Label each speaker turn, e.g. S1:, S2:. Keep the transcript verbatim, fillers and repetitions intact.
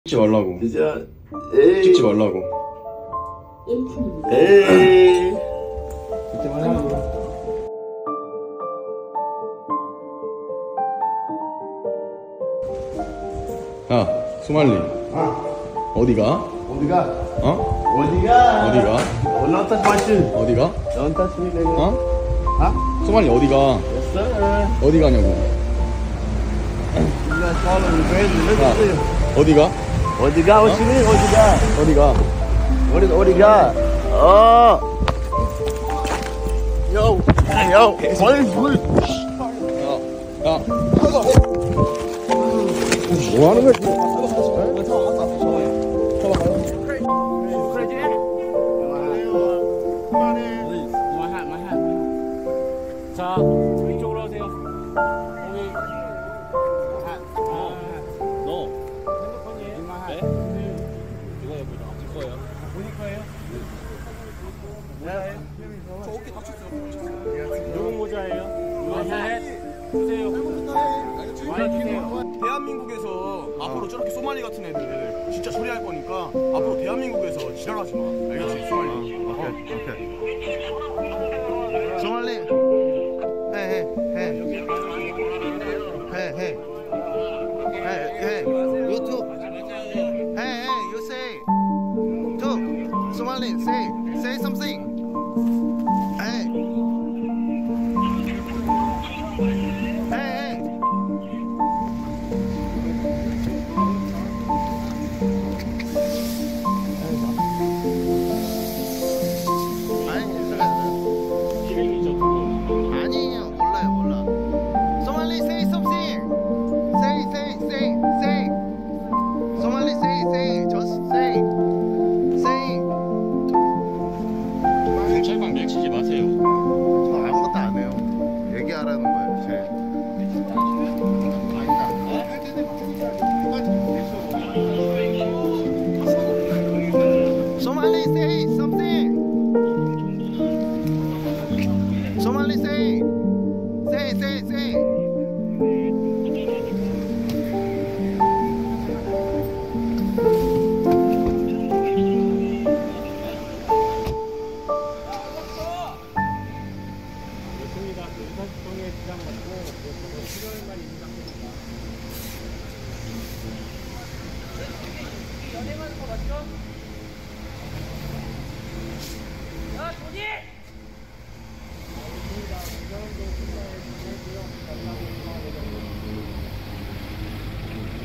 S1: 찍지 말라고.
S2: 진짜 에이.
S1: 찍지 말라고.
S2: 에이.
S1: 찍지 말라고. 야, 수말리.
S2: 아,
S1: 어디가?
S2: 어디가?
S1: 어?
S2: 어디가?
S1: 어디가?
S2: Don't touch my shoe.
S1: 어디가?
S2: Don't touch me, nigga.
S1: 어?
S2: 아?
S1: 수말리 어디가?
S2: Yes, sir.
S1: 어디 가냐고.
S2: You guys following me crazy. Look
S1: 야,
S2: at this.
S1: 어디가?
S2: 어디가? What you mean? 어디가?
S1: 어디가?
S2: What is 어디가? 어. Yo. Yo. What is what?
S1: 야, 야. 뭐 하는 거야?
S3: 자, 왼쪽으로 하세요. 거기. 너. 핸드폰이에요? 네? 이거요, 제 거예요. 본인 거예요? 모자예요? 저 어깨 다쳤어요. 누구 모자예요? 모자 주세요. 많이 주세요.
S4: 대한민국에서 앞으로 저렇게 소말리 같은 애들 진짜 처리할 거니까 앞으로 대한민국에서 지랄하지 마. 알겠지? 소말리.
S2: 오케이. 오케이. 소말리. Hey, hey, hey. Hey, hey. Hey, hey. You too. Hey, hey, you say. Too. Somali, say. Say something. Hey. Hey, hey.
S3: 이름이죠, 그거.
S2: 아니에요. 몰라요. 몰라. Somali, say something. Say, say, say, say. Somali, say, say. Just say. Say.
S1: 경찰관 밀치지 마세요.
S2: 저 아무것도 안 해요. 얘기하라는 거예요. 제. Somali, say something. Somali, say. Say, say, say.
S3: 좋습니다. 의사소통에 지장 없고 수요일만 임상됩니다. 연행하는 거 맞죠? 야, 조니! 아, 좋습니다. 운전도 끝나야 되고요.